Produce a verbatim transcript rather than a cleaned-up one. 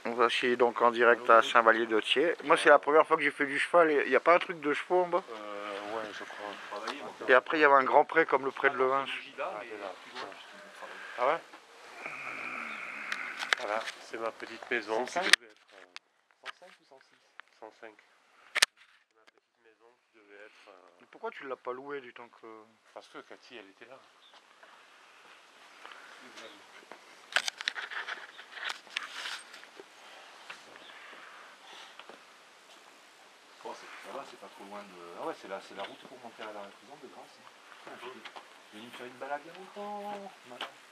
Voici donc en direct à Saint-Vallier-de-Thiers. Moi, c'est la première fois que j'ai fait du cheval. Il n'y a pas un truc de chevaux en bas? euh, Ouais, je crois. Et après, il y avait un grand pré comme le pré de Levens. Ah ouais? Voilà, c'est ma petite maison qui devait être... cent cinq ou cent six? cent cinq. C'est ma petite maison qui devait être... Mais pourquoi tu l'as pas loué du temps que... Parce que Cathy, elle était là. Bon, ça va, c'est pas trop loin de... Ah ouais, c'est la, la route pour monter à la prison de Grasse. Hein. Ah, je vais me faire une balade il y a longtemps.